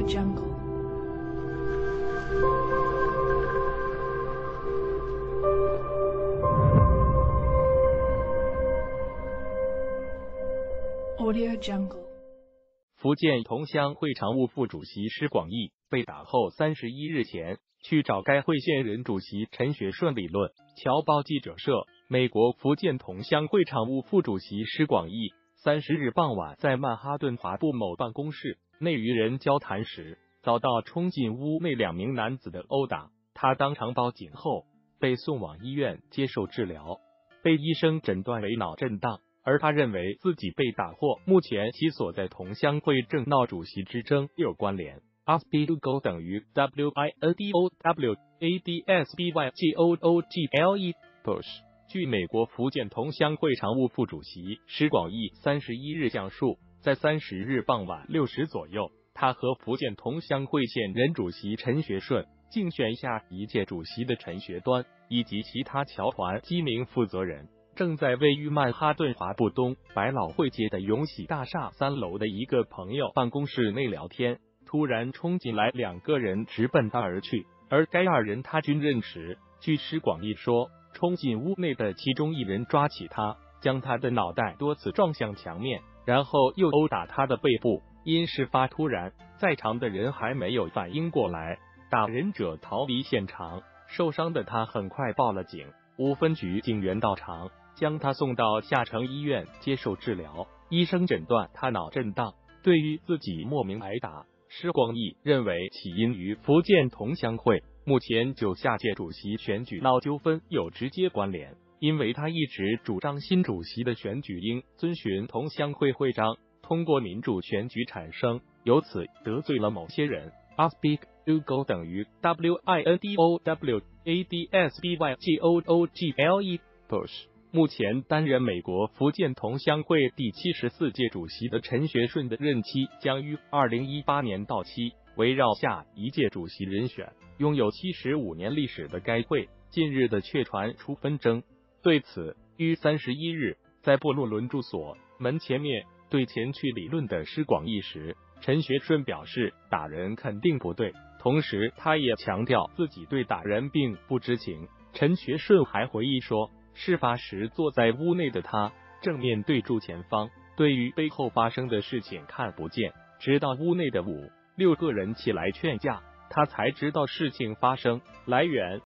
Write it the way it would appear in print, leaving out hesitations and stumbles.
Jungle. Audio Jungle. 福建同乡会常务副主席施广义被打后31日前去找该会现任主席陈学顺理论。侨报记者社，美国福建同乡会常务副主席施广义30日傍晚在曼哈顿华埠某办公室内与人交谈时，遭到冲进屋内2名男子的殴打，他当场报警后被送往医院接受治疗，被医生诊断为脑震荡。而他认为自己被打或目前其所在同乡会正闹主席之争有关联。Adsbygogle 等于 WINDOW ADSBYGOOGLE据美国福建同乡会常务副主席施广义31日讲述，在30日傍晚6时左右，他和福建同乡会现任主席陈学顺、竞选下一届主席的陈学端以及其他侨团几名负责人正在位于曼哈顿华埠东百老汇街的永喜大厦3楼的一个朋友办公室内聊天，突然冲进来2个人直奔他而去，而该2人他均认识。据施广义说，冲进屋内的其中1人抓起他，将他的脑袋多次撞向墙面，然后又殴打他的背部。因事发突然，在场的人还没有反应过来，打人者逃离现场，受伤的他很快报了警，5分局警员到场，将他送到下城医院接受治疗，医生诊断他脑震荡。对于自己莫名挨打，施广义认为起因于福建同乡会目前就下届主席选举闹纠纷有直接关联，因为他一直主张新主席的选举应遵循同乡会会章，通过民主选举产生，由此得罪了某些人。Adsbygogle 等于 WINDOW ADSBYGOOGLE目前担任美国福建同乡会第74届主席的陈学顺的任期将于2018年到期，围绕下一届主席人选，拥有75年历史的该会近日的确传出纷争。对此，于31日在波洛伦住所门前面对前去理论的施广义时，陈学顺表示打人肯定不对，同时他也强调自己对打人并不知情。陈学顺还回忆说，事发时坐在屋内的他正面对住前方，对于背后发生的事情看不见，直到屋内的5、6个人起来劝架，他才知道事情发生。来源